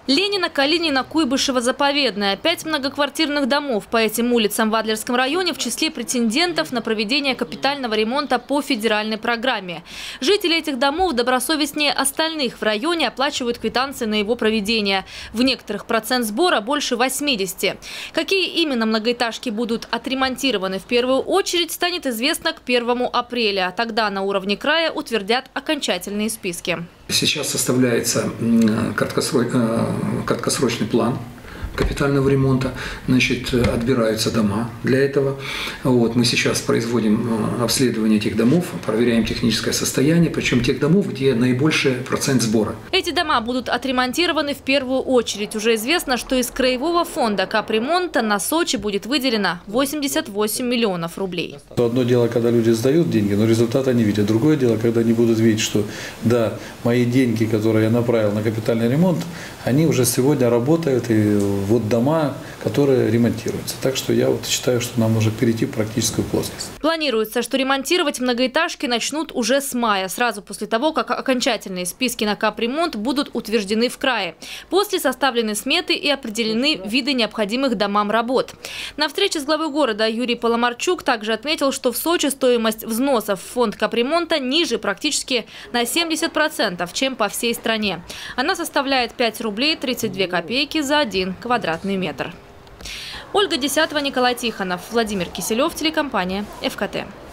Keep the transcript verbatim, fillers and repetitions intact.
Ленина, Калинина, Куйбышева, Заповедная. Пять многоквартирных домов по этим улицам в Адлерском районе в числе претендентов на проведение капитального ремонта по федеральной программе. Жители этих домов добросовестнее остальных в районе оплачивают квитанции на его проведение. В некоторых процент сбора больше восьмидесяти. Какие именно многоэтажки будут отремонтированы в первую очередь, станет известно к первому апреля. Тогда на уровне края утвердят окончательные списки. Сейчас составляется краткосрочный план капитального ремонта, значит, отбираются дома для этого. Вот, мы сейчас производим обследование этих домов, проверяем техническое состояние, причем тех домов, где наибольший процент сбора. Эти дома будут отремонтированы в первую очередь. Уже известно, что из краевого фонда капремонта на Сочи будет выделено восемьдесят восемь миллионов рублей. Одно дело, когда люди сдают деньги, но результата не видят. Другое дело, когда они будут видеть, что да, мои деньги, которые я направил на капитальный ремонт, они уже сегодня работают, и вот дома, которые ремонтируются. Так что я вот считаю, что нам нужно перейти в практическую плоскость. Планируется, что ремонтировать многоэтажки начнут уже с мая, сразу после того, как окончательные списки на капремонт будут утверждены в крае. После составлены сметы и определены виды необходимых домам работ. На встрече с главой города Юрий Поломарчук также отметил, что в Сочи стоимость взносов в фонд капремонта ниже практически на семьдесят процентов, чем по всей стране. Она составляет пять рублей тридцать две копейки за один квадратный метр. Ольга Десятова, Николай Тихонов, Владимир Киселев, телекомпания ФКТ.